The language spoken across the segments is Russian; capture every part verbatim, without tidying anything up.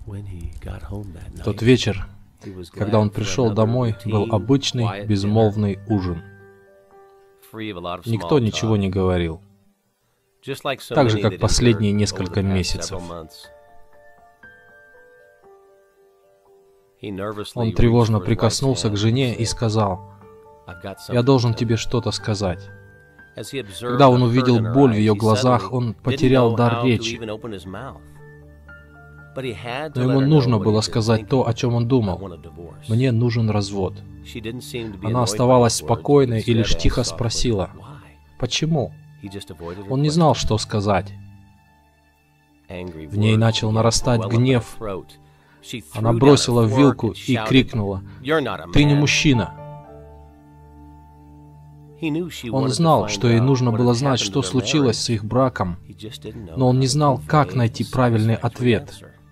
В тот вечер, когда он пришел домой, был обычный безмолвный ужин. Никто ничего не говорил, так же, как последние несколько месяцев. Он тревожно прикоснулся к жене и сказал: «Я должен тебе что-то сказать». Когда он увидел боль в ее глазах, он потерял дар речи. Но ему нужно было сказать то, о чем он думал. «Мне нужен развод». Она оставалась спокойной и лишь тихо спросила: «Почему?» Он не знал, что сказать. В ней начал нарастать гнев. Она бросила вилку и крикнула: «Ты не мужчина!» Он знал, что ей нужно было знать, что случилось с их браком, но он не знал, как найти правильный ответ.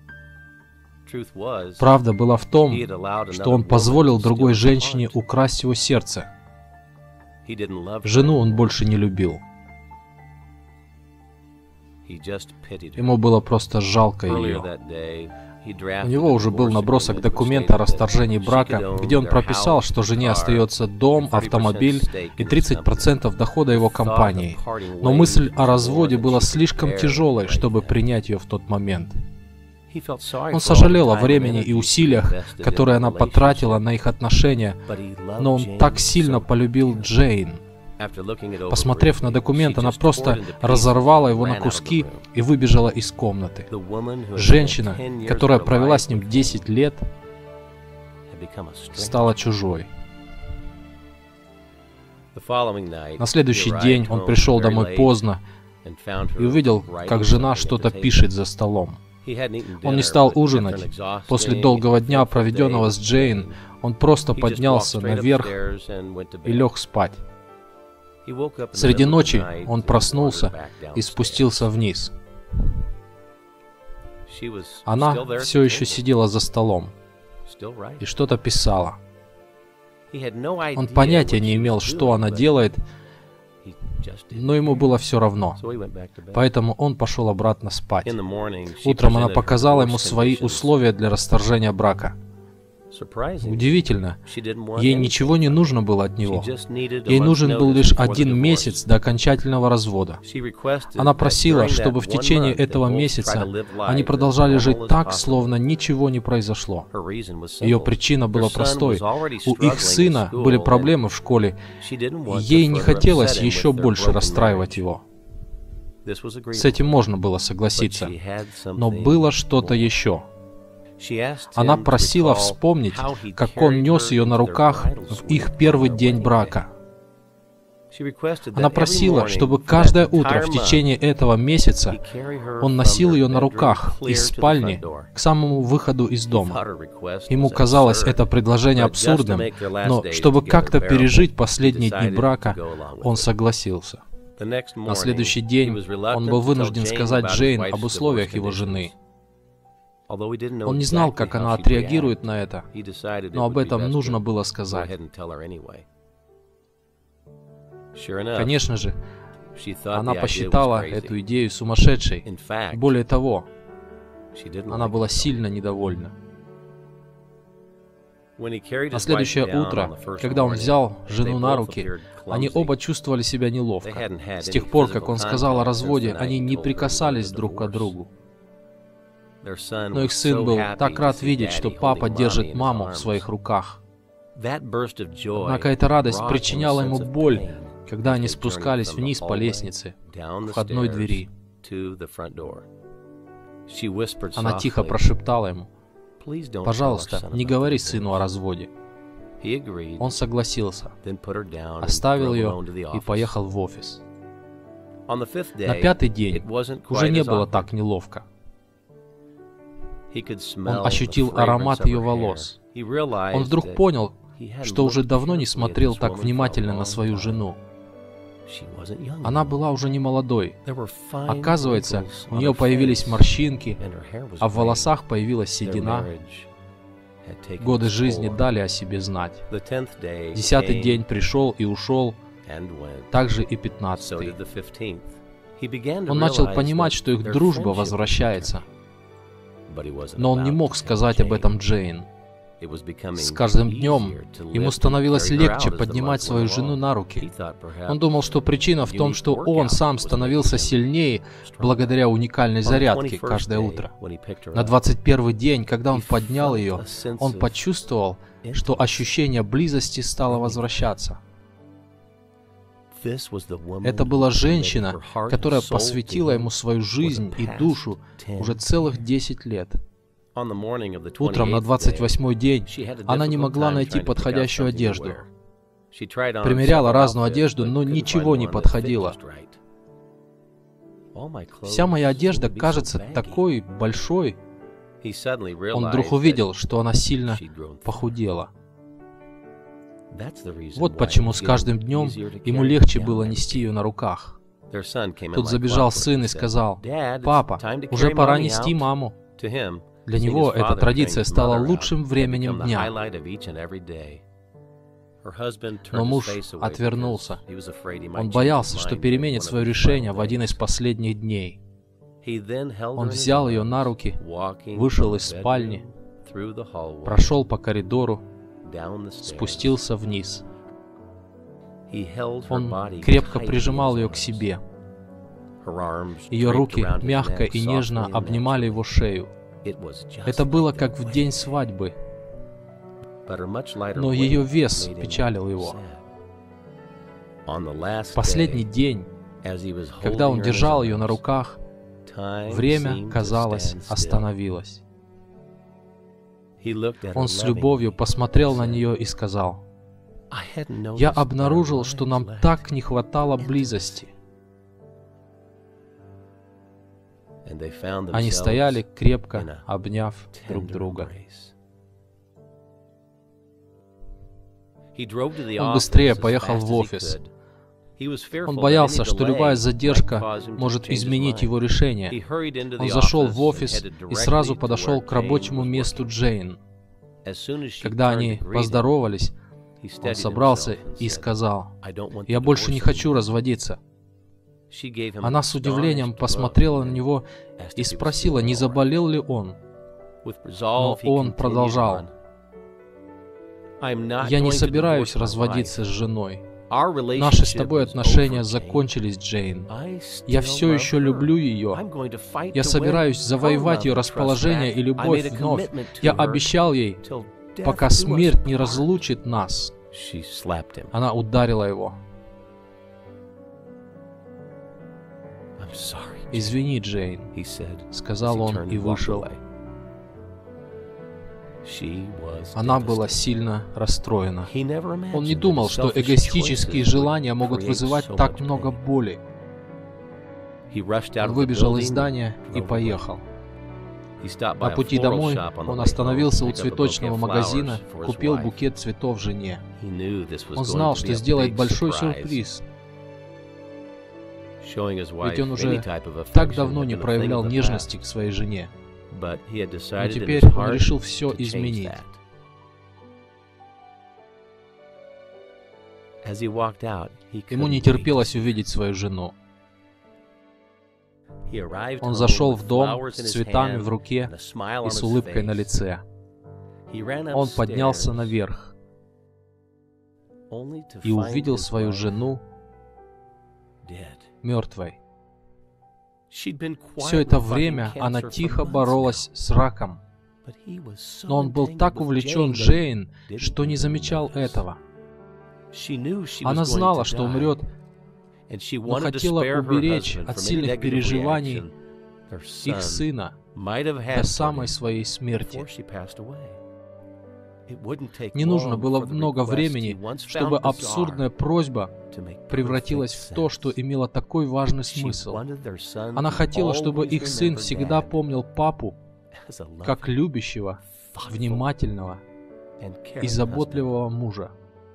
Правда была в том, что он позволил другой женщине украсть его сердце. Жену он больше не любил. Ему было просто жалко ее. У него уже был набросок документа о расторжении брака, где он прописал, что жене остается дом, автомобиль и тридцать процентов дохода его компании. Но мысль о разводе была слишком тяжелой, чтобы принять ее в тот момент. Он сожалел о времени и усилиях, которые она потратила на их отношения, но он так сильно полюбил Джейн. Посмотрев на документ, она просто разорвала его на куски и выбежала из комнаты. Женщина, которая провела с ним десять лет, стала чужой. На следующий день он пришел домой поздно и увидел, как жена что-то пишет за столом. Он не стал ужинать. После долгого дня, проведенного с Джейн, он просто поднялся наверх и лег спать. Среди ночи он проснулся и спустился вниз. Она все еще сидела за столом и что-то писала. Он понятия не имел, что она делает, но ему было все равно. Поэтому он пошел обратно спать. Утром она показала ему свои условия для расторжения брака. Удивительно, ей ничего не нужно было от него. Ей нужен был лишь один месяц до окончательного развода. Она просила, чтобы в течение этого месяца они продолжали жить так, словно ничего не произошло. Ее причина была простой. У их сына были проблемы в школе, и ей не хотелось еще больше расстраивать его. С этим можно было согласиться. Но было что-то еще. Она просила вспомнить, как он нес ее на руках в их первый день брака. Она просила, чтобы каждое утро в течение этого месяца он носил ее на руках из спальни к самому выходу из дома. Ему казалось это предложение абсурдным, но чтобы как-то пережить последние дни брака, он согласился. На следующий день он был вынужден сказать Джейн об условиях его жены. Он не знал, как она отреагирует на это, но об этом нужно было сказать. Конечно же, она посчитала эту идею сумасшедшей. Более того, она была сильно недовольна. На следующее утро, когда он взял жену на руки, они оба чувствовали себя неловко. С тех пор, как он сказал о разводе, они не прикасались друг к другу. Но их сын был так рад видеть, что папа держит маму в своих руках. Однако эта радость причиняла ему боль, когда они спускались вниз по лестнице, к входной двери. Она тихо прошептала ему: «Пожалуйста, не говори сыну о разводе». Он согласился, оставил ее и поехал в офис. На пятый день уже не было так неловко. Он ощутил аромат ее волос. Он вдруг понял, что уже давно не смотрел так внимательно на свою жену. Она была уже не молодой. Оказывается, у нее появились морщинки, а в волосах появилась седина. Годы жизни дали о себе знать. Десятый день пришел и ушел, также и пятнадцатый. Он начал понимать, что их дружба возвращается. но он не мог сказать об этом Джейн. С каждым днем ему становилось легче поднимать свою жену на руки. Он думал, что причина в том, что он сам становился сильнее благодаря уникальной зарядке каждое утро. На двадцать первый день, когда он поднял ее, он почувствовал, что ощущение близости стало возвращаться. Это была женщина, которая посвятила ему свою жизнь и душу уже целых десять лет. Утром на двадцать восьмой день она не могла найти подходящую одежду. Примеряла разную одежду, но ничего не подходило. «Вся моя одежда кажется такой большой». Он вдруг увидел, что она сильно похудела. Вот почему с каждым днем ему легче было нести ее на руках. Тут забежал сын и сказал: «Папа, уже пора нести маму». Для него эта традиция стала лучшим временем дня. Но муж отвернулся. Он боялся, что переменит свое решение в один из последних дней. Он взял ее на руки, вышел из спальни, прошел по коридору, спустился вниз. Он крепко прижимал ее к себе. Ее руки мягко и нежно обнимали его шею. Это было как в день свадьбы, но ее вес печалил его. В последний день, когда он держал ее на руках, время, казалось, остановилось. Он с любовью посмотрел на нее и сказал: «Я обнаружил, что нам так не хватало близости». Они стояли, крепко обняв друг друга. Он быстрее поехал в офис. Он боялся, что любая задержка может изменить его решение. Он зашел в офис и сразу подошел к рабочему месту Джейн. Когда они поздоровались, он собрался и сказал: «Я больше не хочу разводиться». Она с удивлением посмотрела на него и спросила, не заболел ли он. Но он продолжал: «Я не собираюсь разводиться с женой. Наши с тобой отношения закончились, Джейн. Я все еще люблю ее. Я собираюсь завоевать ее расположение и любовь вновь. Я обещал ей, пока смерть не разлучит нас». Она ударила его. «Извини, Джейн», — сказал он и вышел. Она была сильно расстроена. Он не думал, что эгоистические желания могут вызывать так много боли. Он выбежал из здания и поехал. На пути домой он остановился у цветочного магазина, купил букет цветов жене. Он знал, что сделает большой сюрприз. Ведь он уже так давно не проявлял нежности к своей жене. Но теперь он решил все изменить. Ему не терпелось увидеть свою жену. Он зашел в дом с цветами в руке и с улыбкой на лице. Он поднялся наверх и увидел свою жену мертвой. Все это время она тихо боролась с раком, но он был так увлечен Джейн, что не замечал этого. Она знала, что умрет, но хотела уберечь от сильных переживаний их сына до самой своей смерти. Не нужно было много времени, чтобы абсурдная просьба превратилась в то, что имело такой важный смысл. Она хотела, чтобы их сын всегда помнил папу как любящего, внимательного и заботливого мужа.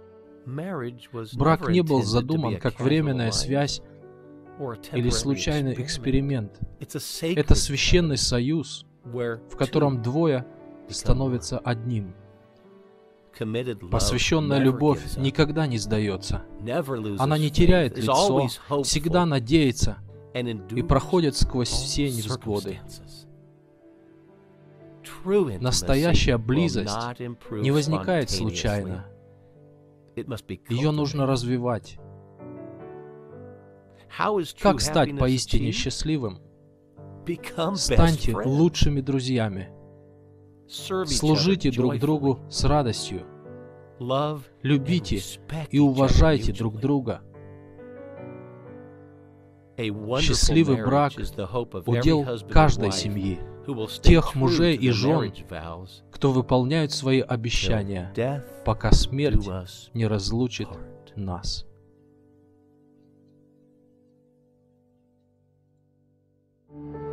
Брак не был задуман как временная связь или случайный эксперимент. Это священный союз, в котором двое становятся одним. Посвященная любовь никогда не сдается. Она не теряет лицо, всегда надеется и проходит сквозь все невзгоды. Настоящая близость не возникает случайно. Ее нужно развивать. Как стать поистине счастливым? Станьте лучшими друзьями. Служите друг другу с радостью. Любите и уважайте друг друга. Счастливый брак – удел каждой семьи, тех мужей и жен, кто выполняют свои обещания, пока смерть не разлучит нас. Thank you.